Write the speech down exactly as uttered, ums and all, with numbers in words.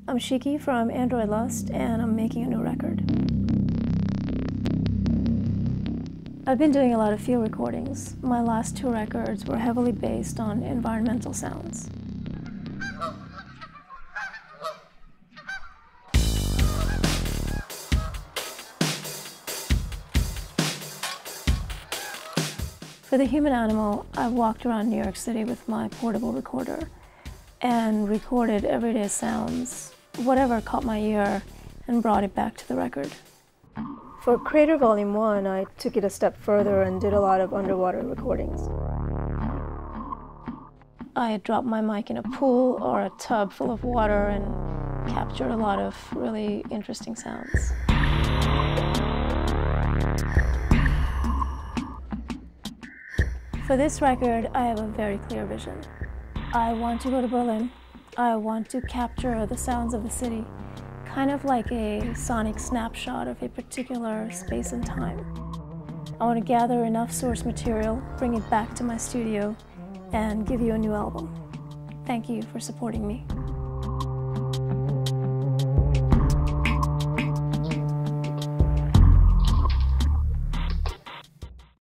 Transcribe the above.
I'm Shiki from Android Lust, and I'm making a new record. I've been doing a lot of field recordings. My last two records were heavily based on environmental sounds. For The Human Animal, I walked around New York City with my portable recorder and recorded everyday sounds, whatever caught my ear, and brought it back to the record. For Crater Volume one, I took it a step further and did a lot of underwater recordings. I dropped my mic in a pool or a tub full of water and captured a lot of really interesting sounds. For this record, I have a very clear vision. I want to go to Berlin. I want to capture the sounds of the city, kind of like a sonic snapshot of a particular space and time. I want to gather enough source material, bring it back to my studio, and give you a new album. Thank you for supporting me.